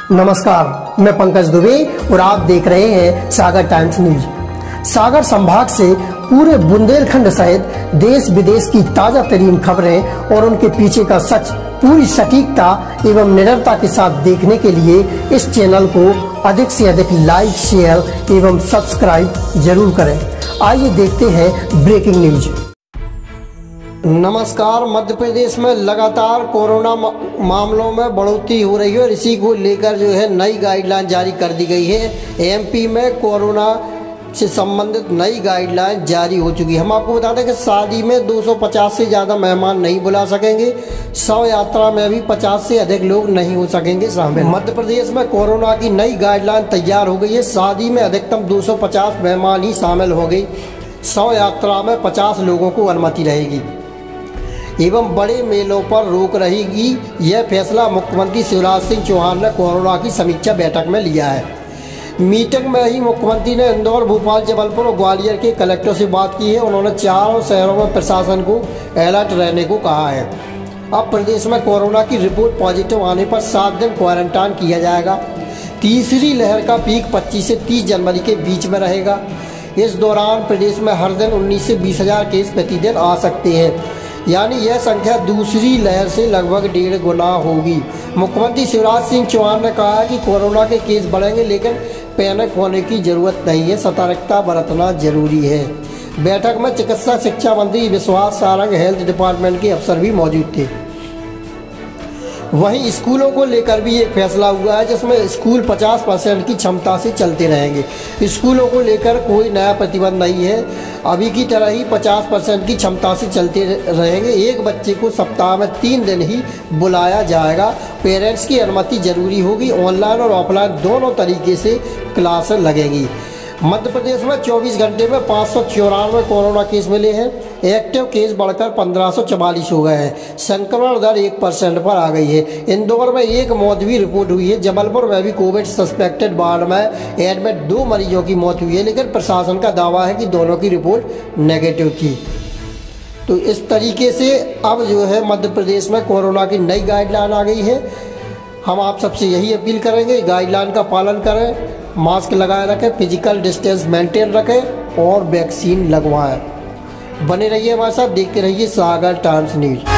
नमस्कार, मैं पंकज दुबे और आप देख रहे हैं सागर टाइम्स न्यूज। सागर संभाग से पूरे बुंदेलखंड सहित देश विदेश की ताजा तरीन खबरें और उनके पीछे का सच पूरी सटीकता एवं निडरता के साथ देखने के लिए इस चैनल को अधिक से अधिक लाइक, शेयर एवं सब्सक्राइब जरूर करें। आइए देखते हैं ब्रेकिंग न्यूज। नमस्कार। मध्य प्रदेश में लगातार कोरोना मामलों में बढ़ोतरी हो रही है और इसी को लेकर जो है नई गाइडलाइन जारी कर दी गई है। एमपी में कोरोना से संबंधित नई गाइडलाइन जारी हो चुकी है। हम आपको बता दें कि शादी में 250 से ज़्यादा मेहमान नहीं बुला सकेंगे। शव यात्रा में भी 50 से अधिक लोग नहीं हो सकेंगे शामिल। मध्य प्रदेश में कोरोना की नई गाइडलाइन तैयार हो गई है। शादी में अधिकतम 250 मेहमान ही शामिल होंगे। शव यात्रा में 50 लोगों को अनुमति रहेगी एवं बड़े मेलों पर रोक रहेगी। यह फैसला मुख्यमंत्री शिवराज सिंह चौहान ने कोरोना की समीक्षा बैठक में लिया है। मीटिंग में ही मुख्यमंत्री ने इंदौर, भोपाल, जबलपुर और ग्वालियर के कलेक्टर से बात की है। उन्होंने चारों शहरों में प्रशासन को अलर्ट रहने को कहा है। अब प्रदेश में कोरोना की रिपोर्ट पॉजिटिव आने पर 7 दिन क्वारंटाइन किया जाएगा। तीसरी लहर का पीक 25 से 30 जनवरी के बीच में रहेगा। इस दौरान प्रदेश में हर दिन 19 से 20 हज़ार केस प्रतिदिन आ सकते हैं, यानी यह संख्या दूसरी लहर से लगभग 1.5 गुना होगी। मुख्यमंत्री शिवराज सिंह चौहान ने कहा है कि कोरोना के केस बढ़ेंगे, लेकिन पैनिक होने की जरूरत नहीं है, सतर्कता बरतना जरूरी है। बैठक में चिकित्सा शिक्षा मंत्री विश्वास सारंग, हेल्थ डिपार्टमेंट के अफसर भी मौजूद थे। वहीं स्कूलों को लेकर भी एक फैसला हुआ है, जिसमें स्कूल 50% की क्षमता से चलते रहेंगे। स्कूलों को लेकर कोई नया प्रतिबंध नहीं है, अभी की तरह ही 50% की क्षमता से चलते रहेंगे। एक बच्चे को सप्ताह में 3 दिन ही बुलाया जाएगा। पेरेंट्स की अनुमति जरूरी होगी। ऑनलाइन और ऑफलाइन दोनों तरीके से क्लासें लगेंगी। मध्य प्रदेश में 24 घंटे में 594 कोरोना केस मिले हैं। एक्टिव केस बढ़कर 1544 हो गए हैं। संक्रमण दर 1% पर आ गई है। इंदौर में एक मौत भी रिपोर्ट हुई है। जबलपुर में भी कोविड सस्पेक्टेड वार्ड में एडमिट 2 मरीजों की मौत हुई है, लेकिन प्रशासन का दावा है कि दोनों की रिपोर्ट नेगेटिव थी। तो इस तरीके से अब जो है मध्य प्रदेश में कोरोना की नई गाइडलाइन आ गई है। हम आप सबसे यही अपील करेंगे, गाइडलाइन का पालन करें, मास्क लगाए रखें, फिजिकल डिस्टेंस मेंटेन रखें और वैक्सीन लगवाएं। बने रहिए हमारे साथ, देखते रहिए सागर टाइम्स न्यूज।